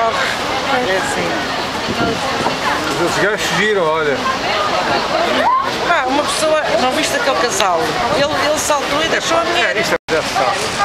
É assim. Os gajos fugiram, olha. Uma pessoa, não viste aquele casal? Ele saltou e deixou a mulher. Isto é um pedaço de